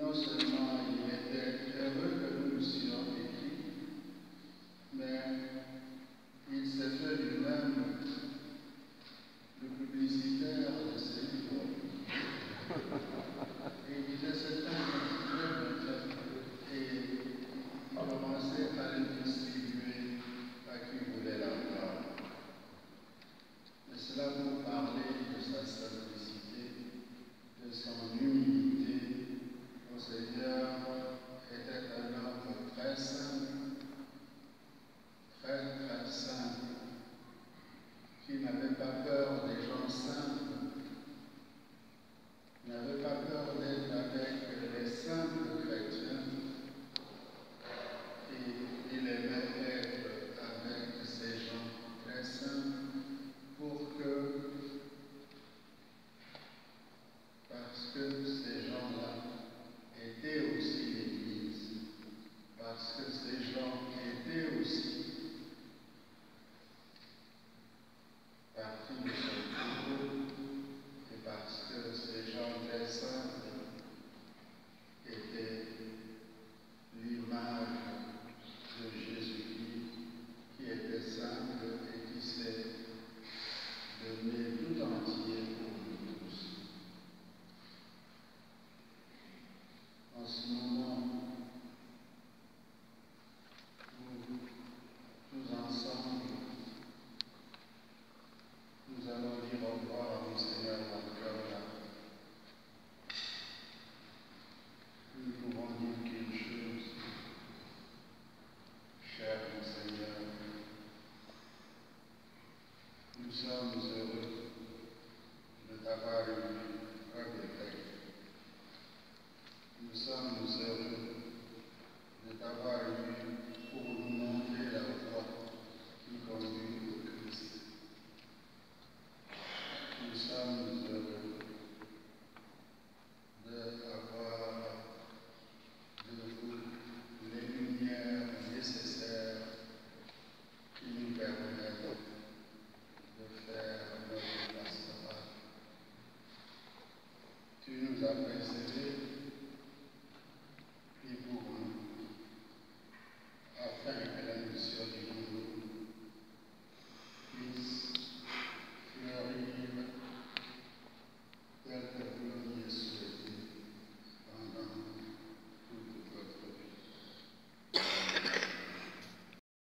non seulement il était heureux que nous nous soyons écrits, mais il s'est fait lui-même le publicitaire de ses livres. Et il disait c'est un livre et il commençait à le distribuer à qui voulait l'avoir. Et cela pour parler de sa simplicité, de son humilité. Mon Seigneur était un homme très simple, très simple, qui n'avait pas peur des gens simples, n'avait pas peur d'être avec les simples chrétiens, et il aimait être avec ces gens très simples parce que ces gens-là étaient aussi l'Église, parce que ces gens étaient aussi partie de son troupeau, et parce que ces gens très simples étaient l'image de Jésus-Christ, qui était simple et qui s'est donné tout entier pour nous tous. En ce moment où tous ensemble, nous allons dire au revoir à mon Seigneur encore là. Nous pouvons dire quelque chose, cher mon Seigneur. Nous sommes heureux de t'avoir eu avec. Nous sommes